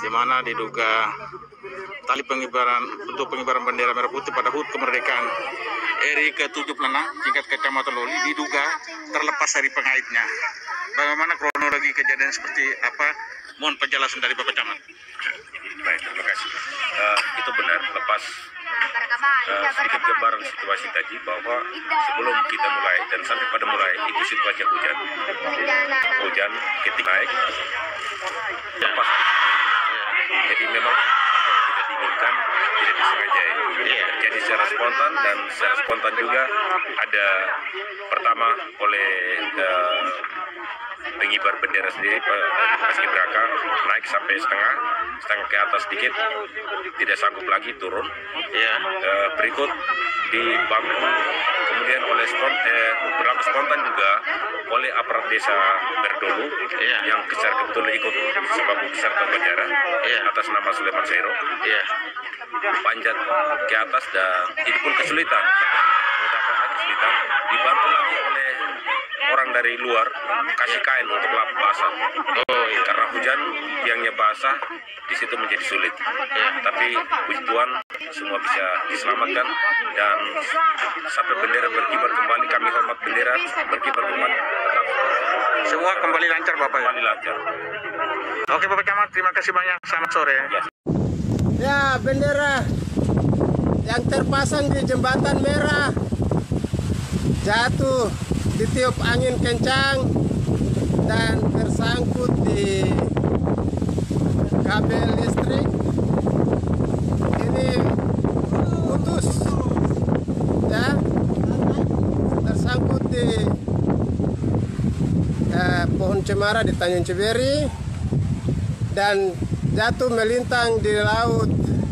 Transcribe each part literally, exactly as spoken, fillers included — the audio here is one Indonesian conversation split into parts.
di mana diduga tali pengibaran untuk pengibaran bendera merah putih pada H U T kemerdekaan R I ke tujuh puluh enam tingkat Kecamatan Loli diduga terlepas dari pengaitnya. Bagaimana kronologi kejadian seperti apa? Mohon penjelasan dari Bapak Camat. Baik, terima kasih. Uh, itu benar, lepas uh, sedikit gambaran situasi tadi bahwa sebelum kita mulai dan sampai pada mulai itu situasi hujan. Hujan ketika naik lepas. Jadi memang tidak diinginkan, tidak disengaja ya. Terjadi secara spontan dan secara spontan juga ada pertama oleh uh, pengibar bendera sendiri paskibraka naik sampai setengah setengah ke atas sedikit, tidak sanggup lagi turun ya. E, berikut dibantu kemudian oleh spont eh, berlaku spontan juga oleh aparat desa Berdolu ya, yang secara kebetulan ikut sebagai peserta upacara ya, atas nama Sulaiman Sairo ya, panjat ke atas dan itu pun kesulitan mendapatkan kesulitan, dibantu lagi oleh orang dari luar kasih kain untuk lap basah. Oh, iya. Karena hujan tiangnya basah, di situ menjadi sulit. Ya, tapi puji Tuhan semua bisa diselamatkan dan sampai bendera berkibar kembali, kami hormat bendera berkibar kembali. Tetap. Semua kembali lancar Bapak. Kembali lancar. Oke Bapak Camat, terima kasih banyak. Selamat sore. Ya, ya bendera yang terpasang di jembatan merah jatuh ditiup angin kencang dan tersangkut di kabel listrik. Ini putus ya, tersangkut di eh, pohon cemara di Tanjung Ciberi dan jatuh melintang di laut.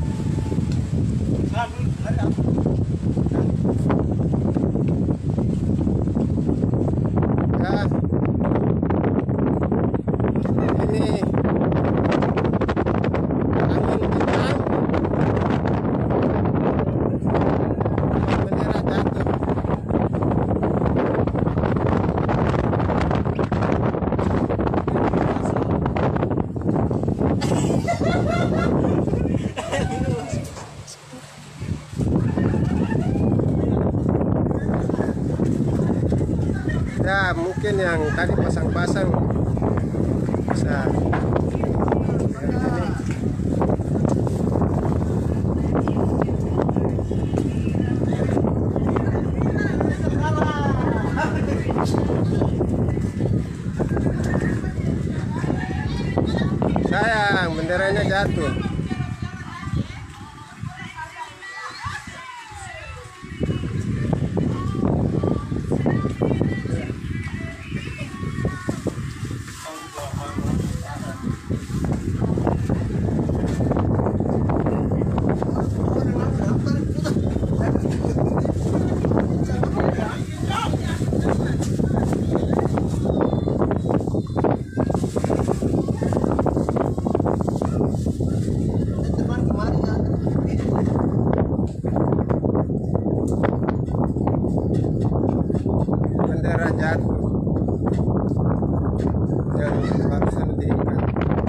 Ya mungkin yang tadi pasang-pasang bisa sayang benderanya jatuh. Bendera jatuh yang barusan diikat.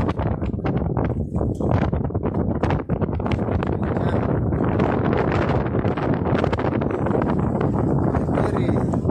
Kiri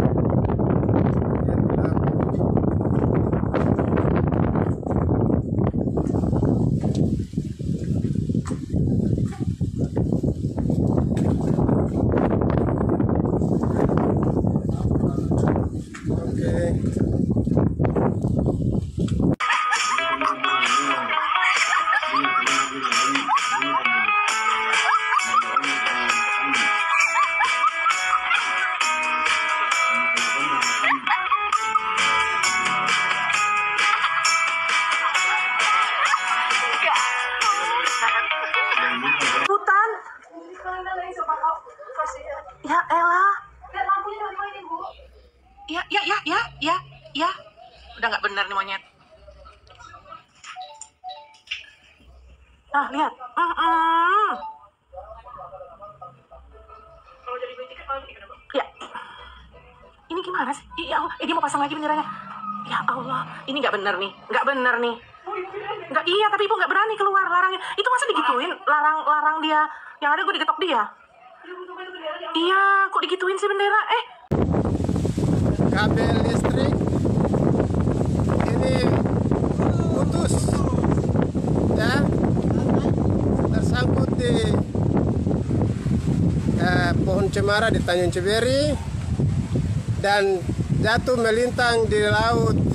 Hutan. Ya elah. Ya, ya, ya, ya, ya, ya. Udah nggak benar nih monyet. Nah, lihat. Mm -mm. Ya. Ini gimana sih? Ya Allah, eh, dia mau pasang lagi benderanya. Ya Allah, ini nggak benar nih. Nggak benar nih. Enggak, iya, tapi ibu nggak berani keluar, larangnya. Itu masa digituin, larang-larang dia. Yang ada gue digetok dia. Iya, kok digituin sih bendera? Eh, kabel listrik ini putus, ya, tersangkut di eh, pohon cemara di Tanjung Ciberi dan jatuh melintang di laut